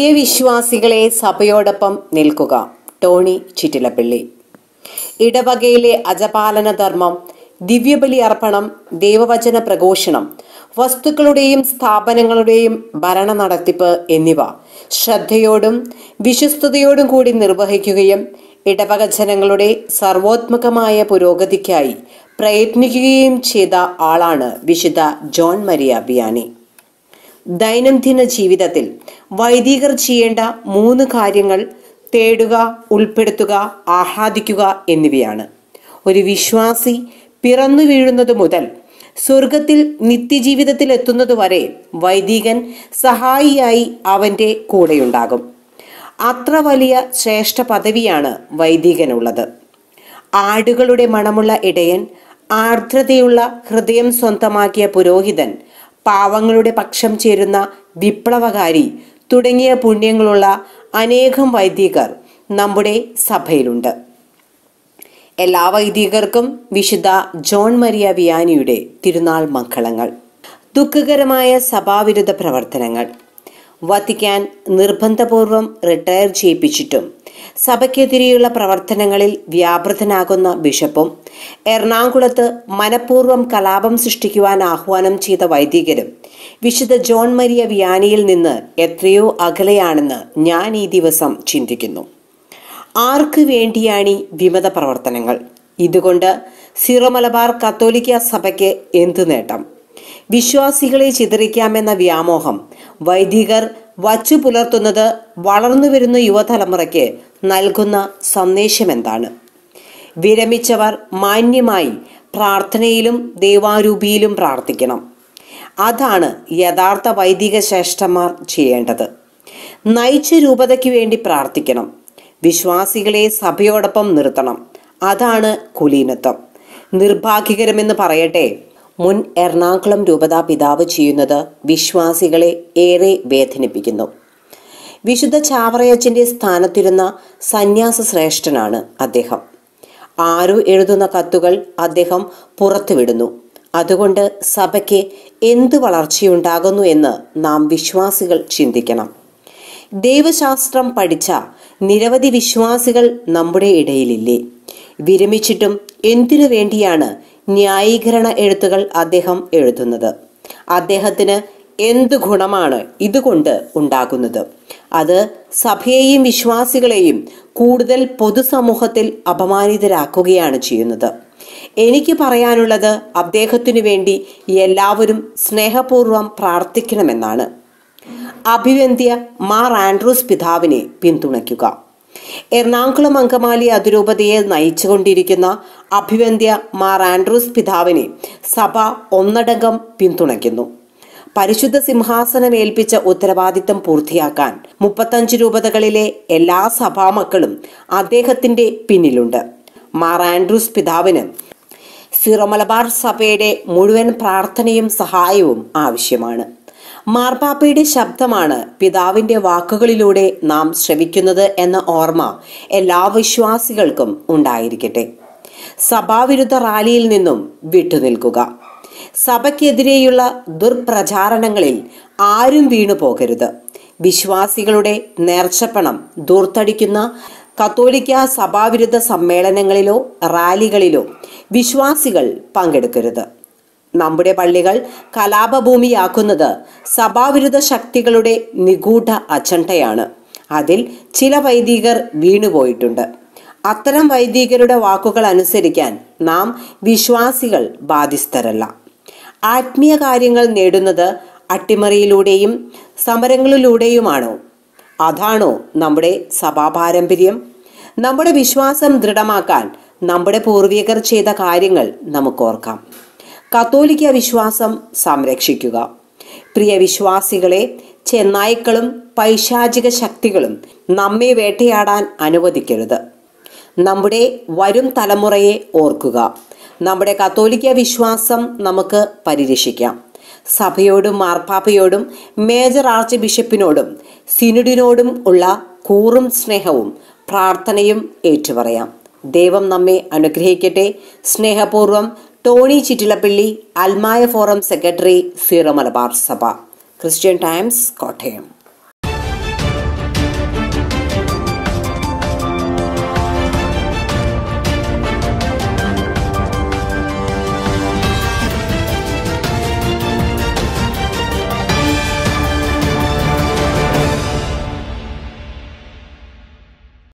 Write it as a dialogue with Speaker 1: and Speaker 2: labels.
Speaker 1: പ്രിയ വിശ്വാസികളെ, സഭയോടൊപ്പം നിൽക്കുക. ടോണി ചിറ്റിലപ്പള്ളി. ഇടവകയിലെ അജപാലന ധർമ്മം, ദിവ്യബലി അർപ്പണം, ദൈവവചന പ്രഘോഷണം, വസ്തുക്കളുടെയും സ്ഥാപനങ്ങളുടെയും ഭരണ നടത്തിപ്പ് എന്നിവ ശ്രദ്ധയോടും വിശ്വസ്തയോടും കൂടി നിർവഹിക്കുകയും ഇടവക ജനങ്ങളുടെ സർവോത്മകമായ പുരോഗതിക്കായി പ്രയത്നിക്കുകയും ചെയ്ത ആളാണ് വിശുദ്ധ ജോൺ മരിയ വിയാനി. ദൈനംദിന ജീവിതത്തിൽ വൈദികർ ചെയ്യേണ്ട 3 കാര്യങ്ങൾ തേടുക, ഉൾപ്പെടുത്തുക, ആഹ്ലാദിക്കുക എന്നിവയാണ്. ഒരു വിശ്വാസി പിറന്നു വീഴുന്നത് മുതൽ സ്വർഗത്തിൽ നിത്യജീവിതത്തിൽ എത്തുന്നതുവരെ വൈദികൻ സഹായിയായി അവൻ്റെ കൂടെയുണ്ടാകും. അത്ര വലിയ ശ്രേഷ്ഠ പദവിയാണ് വൈദികനുള്ളത്. ആടുകളുടെ മണമുള്ള ഇടയൻ, ആർദ്രതയുള്ള ഹൃദയം സ്വന്തമാക്കിയ പുരോഹിതൻ, പാവങ്ങളുടെ പക്ഷം ചേരുന്ന വിപ്ലവകാരി തുടങ്ങിയ പുണ്യങ്ങളുള്ള അനേകം വൈദികർ നമ്മുടെ സഭയിലുണ്ട്. എല്ലാ വൈദികർക്കും വിശുദ്ധ ജോൺ മരിയ വിയാനിയുടെ തിരുനാൾ മംഗളങ്ങൾ. ദുഃഖകരമായ സഭാവിരുദ്ധ പ്രവർത്തനങ്ങൾ. വത്തിക്കാൻ നിർബന്ധപൂർവം റിട്ടയർ ചെയ്യിപ്പിച്ചിട്ടും സഭയ്ക്കെതിരെയുള്ള പ്രവർത്തനങ്ങളിൽ വ്യാപൃതനാകുന്ന ബിഷപ്പും എറണാകുളത്ത് മനഃപൂർവ്വം കലാപം സൃഷ്ടിക്കുവാൻ ആഹ്വാനം ചെയ്ത വൈദികരും വിശുദ്ധ ജോൺ മരിയ വിയാനിയിൽ നിന്ന് എത്രയോ അകലെയാണെന്ന് ഞാൻ ഈ ദിവസം ചിന്തിക്കുന്നു. ആർക്ക് വേണ്ടിയാണ് ഈ വിമത പ്രവർത്തനങ്ങൾ? ഇതുകൊണ്ട് സിറോ മലബാർ കത്തോലിക്ക സഭയ്ക്ക് എന്തു നേട്ടം? വിശ്വാസികളെ ചിതറിക്കാമെന്ന വ്യാമോഹം വൈദികർ വച്ചു പുലർത്തുന്നത് വളർന്നു വരുന്ന യുവതലമുറയ്ക്ക് നൽകുന്ന സന്ദേശം എന്താണ്? വിരമിച്ചവർ മാന്യമായി പ്രാർത്ഥനയിലും ദൈവാരൂപിയിലും പ്രാർത്ഥിക്കണം. അതാണ് യഥാർത്ഥ വൈദിക ശ്രേഷ്ഠന്മാർ ചെയ്യേണ്ടത്. നയിച്ച രൂപതയ്ക്ക് വേണ്ടി പ്രാർത്ഥിക്കണം. വിശ്വാസികളെ സഭയോടൊപ്പം നിർത്തണം. അതാണ് കുലീനത്വം. നിർഭാഗ്യകരമെന്ന് പറയട്ടെ, മുൻ എറണാകുളം രൂപതാ പിതാവ് ചെയ്യുന്നത് വിശ്വാസികളെ ഏറെ വേദനിപ്പിക്കുന്നു. വിശുദ്ധ ചാവറയച്ചൻ്റെ സ്ഥാനത്തിരുന്ന സന്യാസ ശ്രേഷ്ഠനാണ് അദ്ദേഹം. ആരോ എഴുതുന്ന കത്തുകൾ അദ്ദേഹം പുറത്തുവിടുന്നു. അതുകൊണ്ട് സഭയ്ക്ക് എന്ത് വളർച്ചയുണ്ടാകുന്നു എന്ന് നാം വിശ്വാസികൾ ചിന്തിക്കണം. ദൈവശാസ്ത്രം പഠിച്ച നിരവധി വിശ്വാസികൾ നമ്മുടെ ഇടയിലില്ലേ? വിരമിച്ചിട്ടും എന്തിനു വേണ്ടിയാണ് ന്യായീകരണ എഴുത്തുകൾ അദ്ദേഹം എഴുതുന്നത്? അദ്ദേഹത്തിന് എന്ത് ഗുണമാണ് ഇതുകൊണ്ട് ഉണ്ടാകുന്നത്? അത് സഭയെയും വിശ്വാസികളെയും കൂടുതൽ പൊതുസമൂഹത്തിൽ അപമാനിതരാക്കുകയാണ് ചെയ്യുന്നത്. എനിക്ക് പറയാനുള്ളത്, അദ്ദേഹത്തിനു വേണ്ടി എല്ലാവരും സ്നേഹപൂർവ്വം പ്രാർത്ഥിക്കണമെന്നാണ്. അഭിവന്ദ്യ മാർ ആൻഡ്രൂസ് പിതാവിനെ പിന്തുണയ്ക്കുക. എറണാകുളം അങ്കമാലി അതിരൂപതയെ നയിച്ചുകൊണ്ടിരിക്കുന്ന അഭിവന്ദ്യ മാർ ആൻഡ്രൂസ് പിതാവിനെ സഭ ഒന്നടങ്കം പിന്തുണയ്ക്കുന്നു. പരിശുദ്ധ സിംഹാസനം ഏൽപ്പിച്ച ഉത്തരവാദിത്തം പൂർത്തിയാക്കാൻ 35 രൂപതകളിലെ എല്ലാ സഭാമക്കളും അദ്ദേഹത്തിന്റെ പിന്നിലുണ്ട്. മാർ ആൻഡ്രൂസ് പിതാവിന് സിറോ മലബാർ സഭയുടെ മുഴുവൻ പ്രാർത്ഥനയും സഹായവും ആവശ്യമാണ്. മാർപ്പാപ്പയുടെ ശബ്ദമാണ് പിതാവിന്റെ വാക്കുകളിലൂടെ നാം ശ്രവിക്കുന്നത് എന്ന ഓർമ്മ എല്ലാ വിശ്വാസികൾക്കും ഉണ്ടായിരിക്കട്ടെ. സഭാവിരുദ്ധ റാലിയിൽ നിന്നും വിട്ടുനിൽക്കുക. സഭയ്ക്കെതിരെയുള്ള ദുർപ്രചാരണങ്ങളിൽ ആരും വീണു പോകരുത്. വിശ്വാസികളുടെ നേർച്ചപ്പണം ദൂർത്തടിക്കുന്ന കത്തോലിക്ക സഭാവിരുദ്ധ സമ്മേളനങ്ങളിലോ റാലികളിലോ വിശ്വാസികൾ പങ്കെടുക്കരുത്. നമ്മുടെ പള്ളികൾ കലാപഭൂമിയാക്കുന്നത് സഭാവിരുദ്ധ ശക്തികളുടെ നിഗൂഢ അജണ്ടയാണ്. അതിൽ ചില വൈദികർ വീണുപോയിട്ടുണ്ട്. അത്തരം വൈദികരുടെ വാക്കുകൾ അനുസരിക്കാൻ നാം വിശ്വാസികൾ ബാധ്യസ്ഥരല്ല. ആത്മീയ കാര്യങ്ങൾ നേടുന്നത് അട്ടിമറിയിലൂടെയും സമരങ്ങളിലൂടെയുമാണോ? അതാണോ നമ്മുടെ സഭാപാരമ്പര്യം? നമ്മുടെ വിശ്വാസം ദൃഢമാക്കാൻ നമ്മുടെ പൂർവികർ ചെയ്ത കാര്യങ്ങൾ നമുക്കോർക്കാം. കത്തോലിക്ക വിശ്വാസം സംരക്ഷിക്കുക. പ്രിയ വിശ്വാസികളെ, ചെന്നായ്ക്കളും പൈശാചിക ശക്തികളും നമ്മെ വേട്ടയാടാൻ അനുവദിക്കരുത്. നമ്മുടെ വരും തലമുറയെ ഓർക്കുക. നമ്മുടെ കത്തോലിക്ക വിശ്വാസം നമുക്ക് പരിരക്ഷിക്കാം. സഭയോടും മാർപ്പാപ്പയോടും മേജർ ആർച്ച് ബിഷപ്പിനോടും സിനഡിനോടും ഉള്ള കൂറും സ്നേഹവും പ്രാർത്ഥനയും ഏറ്റുപറയാം. ദൈവം നമ്മെ അനുഗ്രഹിക്കട്ടെ. സ്നേഹപൂർവ്വം ടോണി ചിറ്റിലപ്പള്ളി, അൽമായ ഫോറം സെക്രട്ടറി, സിറോ മലബാർ സഭ. Christian Times, Kottayam.